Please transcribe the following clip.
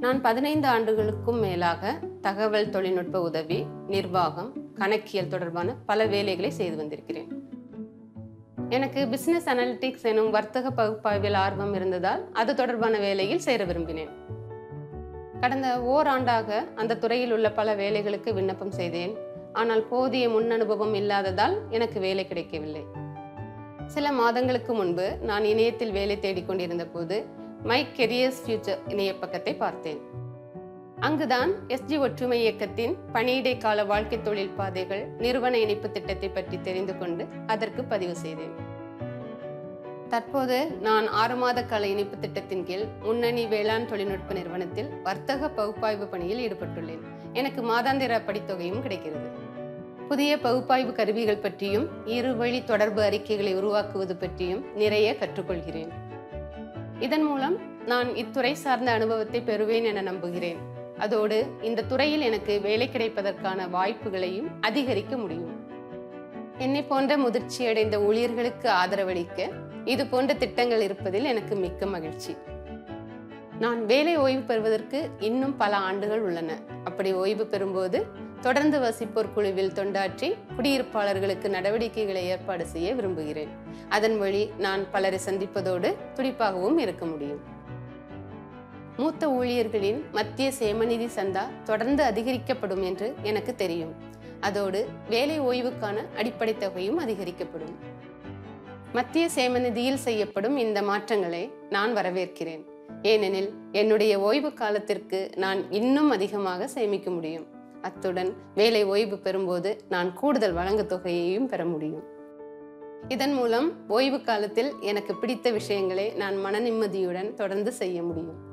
நான் 15 ஆண்டுகளுக்கும் மேலாக தகவல் தொழில்நுட்ப உதவி, நிர்வாகம், கணக்கியல் தொடர்பான பல வேலைகளை செய்து வந்திருக்கிறேன். எனக்கு பிசினஸ் அனலிட்டிக்ஸ் எனும் வர்த்தக பகுப்பாய்வில் ஆர்வம் இருந்ததால் அது தொடர்பான வேலையில் சேர விரும்பினேன். கடந்த ஓராண்டாக அந்த துறையில் உள்ள பல வேலைகளுக்கு விண்ணப்பம் செய்தேன். ஆனால் போதிய முன் அனுபவம் இல்லாததால் எனக்கு வேலை கிடைக்கவில்லை. சில மாதங்களுக்கு முன்பு நான் இணையத்தில் வேலை தேடிக்கொண்டிருந்த போது மை கெரியர்ஸ் ஃபியூச்சர் இணைய பக்கத்தை பார்த்தேன். அங்குதான் SG ஒற்றுமை இயக்கத்தின் பணியிடை கால வாழ்க்கை தொழில் பாதைகள் நிறுவன இணைப்பு திட்டத்தை பற்றி தெரிந்து கொண்டு அதற்கு பதிவு செய்தேன். தற்போது நான் 6 மாத கால இணைப்பு திட்டத்தின் கீழ் முன்னணி வேளாண் தொழில்நுட்ப நிறுவனத்தில் வர்த்தக பகுப்பாய்வு பணியில் ஈடுபட்டுள்ளேன். எனக்கு மாதாந்திர படித்தொகையும் கிடைக்கிறது. புதிய பகுப்பாய்வு கருவிகள் பற்றியும் இருவழி தொடர்பு அறிக்கைகளை உருவாக்குவது பற்றியும் நிறைய கற்றுக்கொள்கிறேன். இதன் மூலம் நான் இத்துறை சார்ந்த அனுபவத்தை பெறுவேன் என நம்புகிறேன். அதோடு இந்த துறையில் எனக்கு வேலை கிடைப்பதற்கான வாய்ப்புகளையும் அதிகரிக்க முடியும். என்னை போன்ற முதிர்ச்சியடைந்த ஊழியர்களுக்கு ஆதரவளிக்க இது போன்ற திட்டங்கள் இருப்பதில் எனக்கு மிக்க மகிழ்ச்சி. நான் வேலை ஓய்வு பெறுவதற்கு இன்னும் பல ஆண்டுகள் உள்ளன. அப்படி ஓய்வு பெறும்போது தொடர்ந்து வசிப்போர் குழுவில் தொண்டாற்றி குடியிருப்பாளர்களுக்கு நடவடிக்கைகளை ஏற்பாடு செய்ய விரும்புகிறேன். அதன் வழி நான் பலரை சந்திப்பதோடு துடிப்பாகவும் இருக்க முடியும். மூத்த ஊழியர்களின் மத்திய சேமநிதி சந்தா தொடர்ந்து அதிகரிக்கப்படும் என்று எனக்கு தெரியும். அதோடு வேலை ஓய்வுக்கான அடிப்படை தொகையும் அதிகரிக்கப்படும். மத்திய சேமநிதியில் செய்யப்படும் இந்த மாற்றங்களை நான் வரவேற்கிறேன். ஏனெனில் என்னுடைய ஓய்வு காலத்திற்கு நான் இன்னும் அதிகமாக சேமிக்க முடியும். அத்துடன் வேலை ஓய்வு பெறும்போது நான் கூடுதல் வழங்கு தொகையையும் பெற முடியும். இதன் மூலம் ஓய்வு காலத்தில் எனக்கு பிடித்த விஷயங்களை நான் மன நிம்மதியுடன் தொடர்ந்து செய்ய முடியும்.